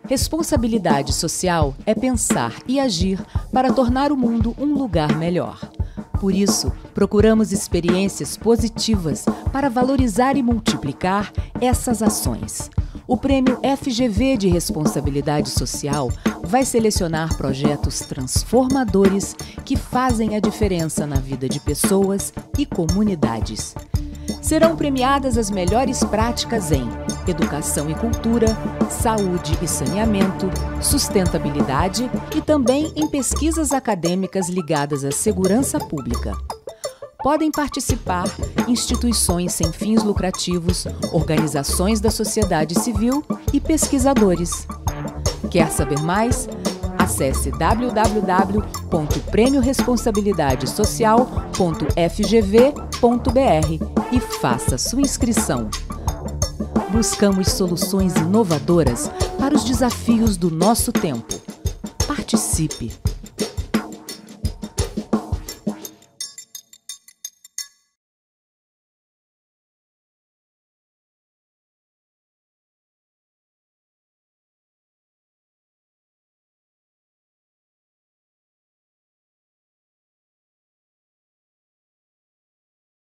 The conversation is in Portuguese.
Responsabilidade social é pensar e agir para tornar o mundo um lugar melhor. Por isso, procuramos experiências positivas para valorizar e multiplicar essas ações. O Prêmio FGV de Responsabilidade Social vai selecionar projetos transformadores que fazem a diferença na vida de pessoas e comunidades. Serão premiadas as melhores práticas em educação e cultura, saúde e saneamento, sustentabilidade e também em pesquisas acadêmicas ligadas à segurança pública. Podem participar instituições sem fins lucrativos, organizações da sociedade civil e pesquisadores. Quer saber mais? Acesse www.premioresponsabilidadesocial.fgv.br e faça sua inscrição. Buscamos soluções inovadoras para os desafios do nosso tempo. Participe!